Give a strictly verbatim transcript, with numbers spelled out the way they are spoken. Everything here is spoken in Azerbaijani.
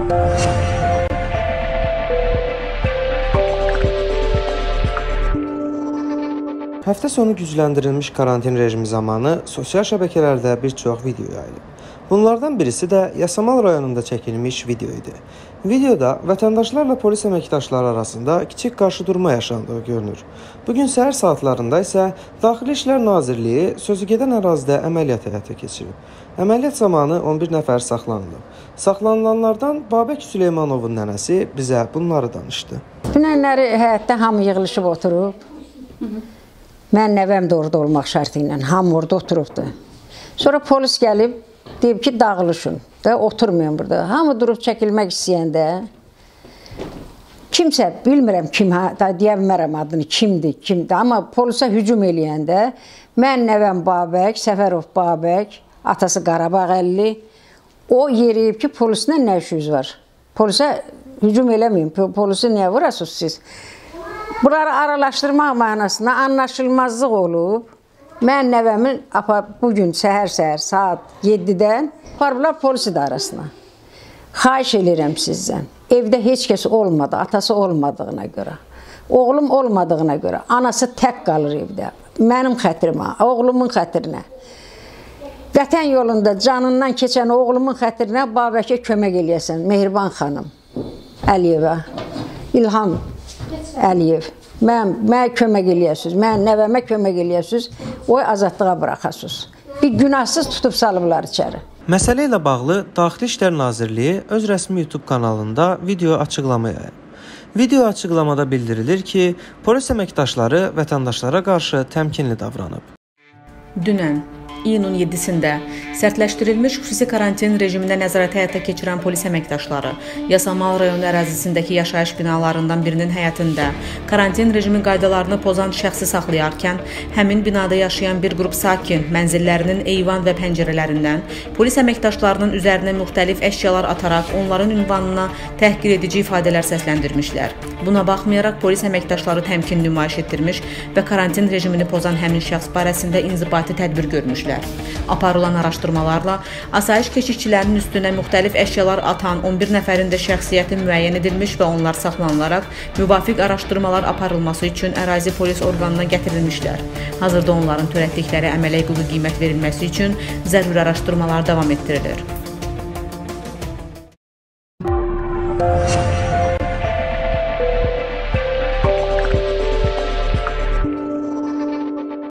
Həftə sonu gücləndirilmiş karantin rejimi zamanı sosial şəbəkələrdə bir çox video yayılıb. Bunlardan birisi də Yasamal rayonunda çəkilmiş video idi. Videoda vətəndaşlarla polis əməkdaşları arasında kiçik qarşıdurma yaşandığı görünür. Bugün səhər saatlarında isə Daxili İşlər Nazirliyi sözügedən ərazidə əməliyyat həyata keçirib. Əməliyyat zamanı on bir nəfər saxlanılıb. Saxlanılanlardan Babək Süleymanovun nənəsi bizə bunları danışdı. Dünənləri həyətdə hamı yığılışıb oturub. Mən nəvəm də orada olmaq şərti ilə, hamı orada oturubdu. Sonra polis gəlib, deyib ki, dağılışın da, oturmayın burada. Hamı durub çəkilmək istəyəndə, kimsə, bilmirəm kim, da deyə bilmərəm adını, kimdir, kimdir. Amma polisə hücum eləyəndə, mən nəvəm Babək, Səfərov Babək, atası Qarabağ-əlli, o yeriyib ki, polislə nə işiniz var? Polisə hücum eləməyin, polisi niyə vurasınız siz? Bunları aralaşdırmaq mənasında anlaşılmazlıq olub. Mən nəvəmin bugün səhər-səhər saat yeddidən aparıblar polis idarəsinə. Xahiş edirəm sizdən. Evdə heç kəs olmadı, atası olmadığına görə. Oğlum olmadığına görə. Anası tək qalır evdə. Mənim xətrimə, oğlumun xətrinə. Vətən yolunda canından keçən oğlumun xətrinə Babəkə kömək eləyəsən. Mehriban xanım Əliyevə, İlham Əliyev, mən, mən kömək eləyəsiniz, mən nəvəmə kömək eləyəsiniz, o azadlığa bıraxasınız. Bir günahsız tutub salıblar içəri. Məsələ ilə bağlı Daxili İşlər Nazirliyi öz rəsmi YouTube kanalında video açıqlama yayıb. Video açıqlamada bildirilir ki, polis əməkdaşları vətəndaşlara qarşı təmkinli davranıb. Dünən iyunun yeddisində sərtləşdirilmiş xüsusi karantin rejimində nəzarət həyata keçirən polis əməkdaşları Yasamal rayonu ərazisindəki yaşayış binalarından birinin həyətində karantin rejimi qaydalarını pozan şəxsi saxlayarkən, həmin binada yaşayan bir qrup sakin mənzillərinin eyvan və pəncərələrindən polis əməkdaşlarının üzərinə müxtəlif əşyalar ataraq onların ünvanına təhqir edici ifadələr səsləndirmişlər. Buna baxmayaraq polis əməkdaşları təmkin nümayiş etdirmiş və karantin rejimini pozan həmin şəxs barəsində inzibati tədbir görmüşlər. Aparılan araşdırmalarla asayiş keşikçilərinin üstünə müxtəlif əşyalar atan on bir nəfərin də şəxsiyyəti müəyyən edilmiş və onlar saxlanılaraq müvafiq araşdırmalar aparılması üçün ərazi polis orqanına gətirilmişlər. Hazırda onların törətdikləri əmələ hüquqi qiymət verilməsi üçün zəruri araşdırmalar davam etdirilir.